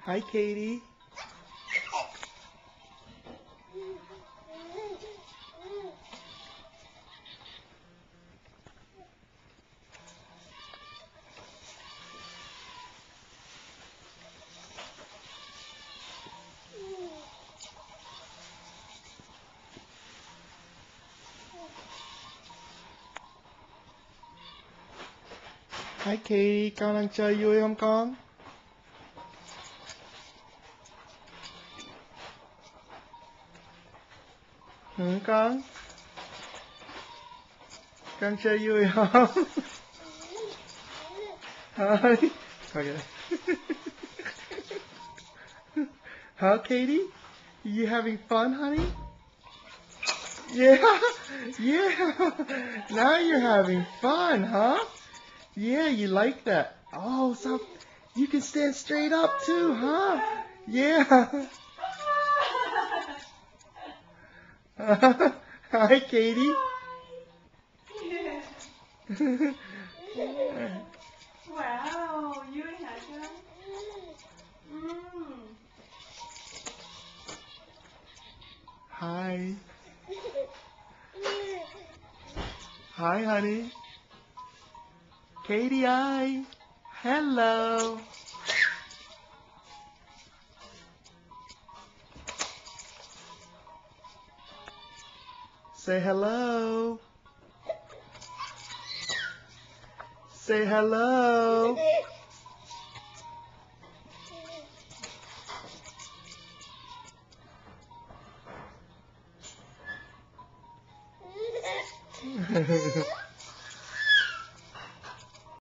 Hi, Katie. Hi, Katie. Con đang chơi vui không con? Ừ, con. Con chơi vui không? Hi. Okay. Huh, Katie? You having fun, honey? Yeah, yeah. Now you're having fun, huh? Yeah, you like that. Oh, so you can stand straight up too, huh? Yeah. Hi, Katie. Wow, vui hả con? Hi. Hi, honey. Katie, hi. Hello. Say hello. Say hello.